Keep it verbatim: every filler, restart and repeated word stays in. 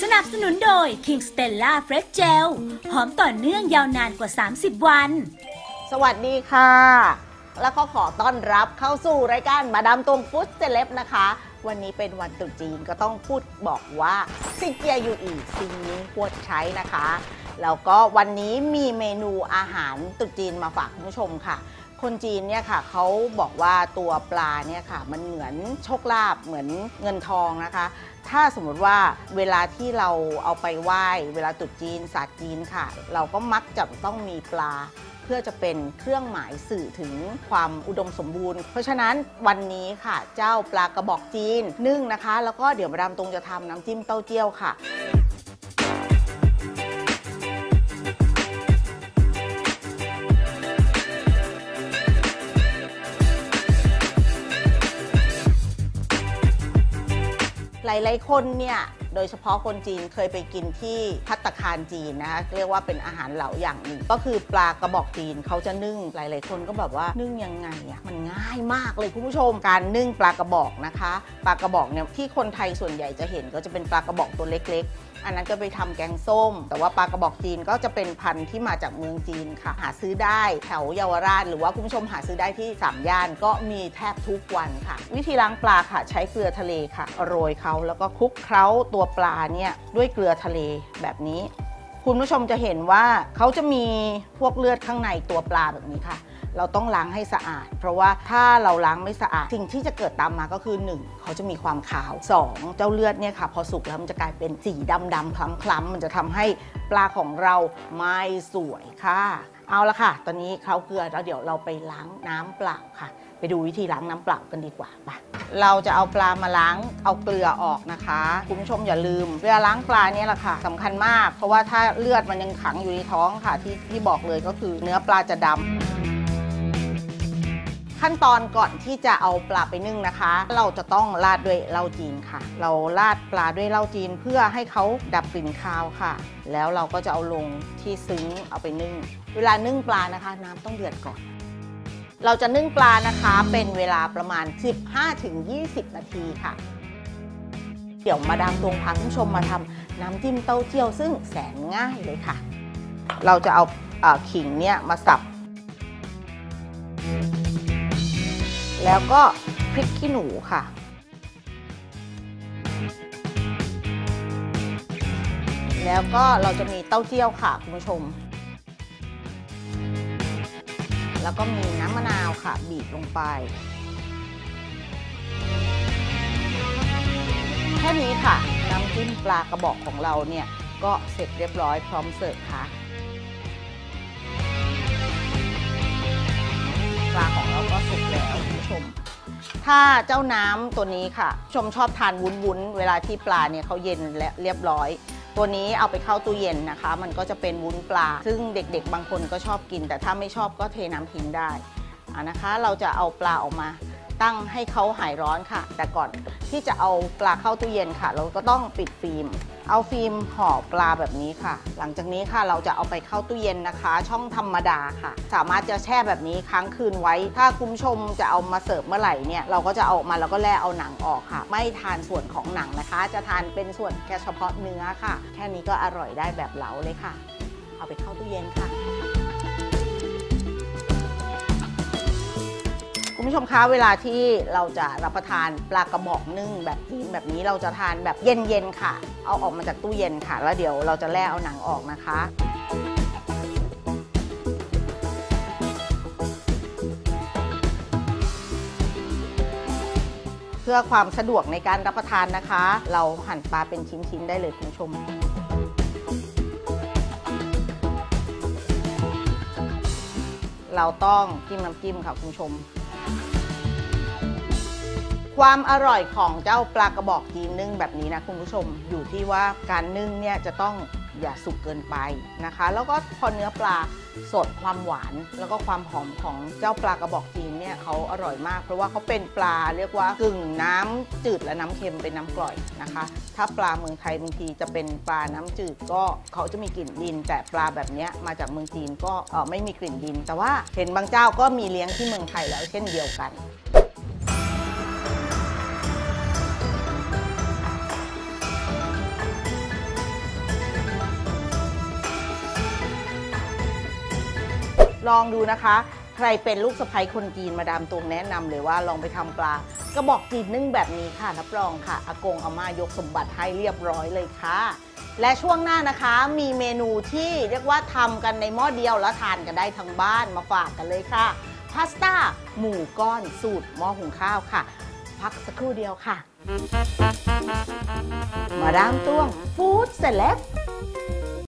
นับสนุนโดย King Stella Fresh Gel หอมต่อเนื่องยาวนานกว่าสามสิบวันสวัสดีค่ะแล้วก็ขอต้อนรับเข้าสู่รายการมาดามตวงฟู้ดเซเลบนะคะวันนี้เป็นวันตรุษจีนก็ต้องพูดบอกว่าซิเจียอยู่อีกซิงนี้ควรใช้นะคะแล้วก็วันนี้มีเมนูอาหารตรุษจีนมาฝากคุณผู้ชมค่ะคนจีนเนี่ยค่ะเขาบอกว่าตัวปลาเนี่ยค่ะมันเหมือนโชคลาภเหมือนเงินทองนะคะถ้าสมมติว่าเวลาที่เราเอาไปไหว้เวลาตรุษจีนศาสตร์จีนค่ะเราก็มักจะต้องมีปลาเพื่อจะเป็นเครื่องหมายสื่อถึงความอุดมสมบูรณ์เพราะฉะนั้นวันนี้ค่ะเจ้าปลากระบอกจีนนึ่งนะคะแล้วก็เดี๋ยวมาดามตรงจะทำน้ำจิ้มเต้าเจี้ยวค่ะหลายๆคนเนี่ยโดยเฉพาะคนจีนเคยไปกินที่ภัตตาคารจีนนะคะเรียกว่าเป็นอาหารเหลาอย่างหนึ่งก็คือปลากระบอกจีนเขาจะนึ่งหลายๆคนก็แบบว่านึ่งยังไงอ่ะมันง่ายมากเลยคุณผู้ชมการนึ่งปลากระบอกนะคะปลากระบอกเนี่ยที่คนไทยส่วนใหญ่จะเห็นก็จะเป็นปลากระบอกตัวเล็กๆอันนั้นก็ไปทำแกงส้มแต่ว่าปลากระบอกจีนก็จะเป็นพันธุ์ที่มาจากเมืองจีนค่ะหาซื้อได้แถวเยาวราชหรือว่าคุณผู้ชมหาซื้อได้ที่สามย่านก็มีแทบทุกวันค่ะวิธีล้างปลาค่ะใช้เกลือทะเลค่ะโรยเขาแล้วก็คลุกเคล้าตัวปลาเนี่ยด้วยเกลือทะเลแบบนี้คุณผู้ชมจะเห็นว่าเขาจะมีพวกเลือดข้างในตัวปลาแบบนี้ค่ะเราต้องล้างให้สะอาดเพราะว่าถ้าเราล้างไม่สะอาดสิ่งที่จะเกิดตามมาก็คือหนึ่งเขาจะมีความขาวสองเจ้าเลือดเนี่ยค่ะพอสุกแล้วมันจะกลายเป็นสีดำดำคล้ำคล้ำมันจะทำให้ปลาของเราไม่สวยค่ะเอาละค่ะตอนนี้เคล้าเกลือแล้วเดี๋ยวเราไปล้างน้ำเปล่าค่ะไปดูวิธีล้างน้ำเปล่ากันดีกว่าไปเราจะเอาปลามาล้างเอาเกลือออกนะคะคุณผู้ชมอย่าลืมเวลาล้างปลาเนี่ยแหละค่ะสำคัญมากเพราะว่าถ้าเลือดมันยังขังอยู่ในท้องค่ะที่ที่บอกเลยก็คือเนื้อปลาจะดำขั้นตอนก่อนที่จะเอาปลาไปนึ่งนะคะเราจะต้องราดด้วยเหล้าจีนค่ะเราราดปลาด้วยเหล้าจีนเพื่อให้เขาดับกลิ่นคาวค่ะแล้วเราก็จะเอาลงที่ซึ้งเอาไปนึ่งเวลานึ่งปลานะคะน้ำต้องเดือดก่อนเราจะนึ่งปลานะคะเป็นเวลาประมาณ สิบห้าถึงยี่สิบ นาทีค่ะเดี๋ยวมาดามตวงพาคุณผู้ชมมาทำน้ำจิ้มเต้าเจี้ยวซึ่งแสนง่ายเลยค่ะเราจะเอาขิงเนี่ยมาสับแล้วก็พริกขี้หนูค่ะแล้วก็เราจะมีเต้าเจี้ยวค่ะคุณผู้ชมแล้วก็มีน้ำมะนาวค่ะบีบลงไปแค่นี้ค่ะน้ำจิ้มปลากระบอกของเราเนี่ยก็เสร็จเรียบร้อยพร้อมเสิร์ฟค่ะปลาของเราก็สุกแล้วคุณผู้ชมถ้าเจ้าน้ำตัวนี้ค่ะชมชอบทานวุ้นๆเวลาที่ปลาเนี่ยเขาเย็นและเรียบร้อยตัวนี้เอาไปเข้าตู้เย็นนะคะมันก็จะเป็นวุ้นปลาซึ่งเด็กๆบางคนก็ชอบกินแต่ถ้าไม่ชอบก็เทน้ำทิ้งได้อ่านะคะเราจะเอาปลาออกมาตั้งให้เขาหายร้อนค่ะแต่ก่อนที่จะเอาปลาเข้าตู้เย็นค่ะเราก็ต้องปิดฟิล์มเอาฟิล์มห่อปลาแบบนี้ค่ะหลังจากนี้ค่ะเราจะเอาไปเข้าตู้เย็นนะคะช่องธรรมดาค่ะสามารถจะแช่แบบนี้ค้างคืนไว้ถ้าคุณผู้ชมจะเอามาเสิร์ฟเมื่อไหร่เนี่ยเราก็จะเอาออกมาแล้วก็แล่เอาหนังออกค่ะไม่ทานส่วนของหนังนะคะจะทานเป็นส่วนแค่เฉพาะเนื้อค่ะแค่นี้ก็อร่อยได้แบบเหลาเลยค่ะเอาไปเข้าตู้เย็นค่ะคุณผู้ชมคะเวลาที่เราจะรับประทานปลากระบอกนึ่งแบบจีนแบบนี้เราจะทานแบบเย็นๆค่ะเอาออกมาจากตู้เย็นค่ะแล้วเดี๋ยวเราจะแล่เอาหนังออกนะคะเพื่อความสะดวกในการรับประทานนะคะเราหั่นปลาเป็นชิ้นๆได้เลยคุณผู้ชมเราต้องจิ้มน้ำจิ้มค่ะคุณผู้ชมความอร่อยของเจ้าปลากระบอกจีนนึ่งแบบนี้นะคุณผู้ชมอยู่ที่ว่าการนึ่งเนี่ยจะต้องอย่าสุกเกินไปนะคะแล้วก็พอเนื้อปลาสดความหวานแล้วก็ความหอมของเจ้าปลากระบอกจีนเนี่ยเขาอร่อยมากเพราะว่าเขาเป็นปลาเรียกว่ากึ่งน้ำจืดและน้ำเค็มเป็นน้ำกร่อยนะคะถ้าปลาเมืองไทยบางทีจะเป็นปลาน้ำจืดก็เขาจะมีกลิ่นดินแต่ปลาแบบนี้มาจากเมืองจีนก็ไม่มีกลิ่นดินแต่ว่าเห็นบางเจ้าก็มีเลี้ยงที่เมืองไทยแล้วเช่นเดียวกันลองดูนะคะใครเป็นลูกสะใภ้คนจีนมาดามตวงแนะนำเลยว่าลองไปทำปลากระบอกจีนนึ่งแบบนี้ค่ะรับรองค่ะอากงอาม่ายกสมบัติให้เรียบร้อยเลยค่ะและช่วงหน้านะคะมีเมนูที่เรียกว่าทำกันในหม้อเดียวแล้วทานกันได้ทั้งบ้านมาฝากกันเลยค่ะพาสต้าหมูก้อนสูตรหม้อหุงข้าวค่ะพักสักครู่เดียวค่ะมาดามตวงฟู้ดเซเลบ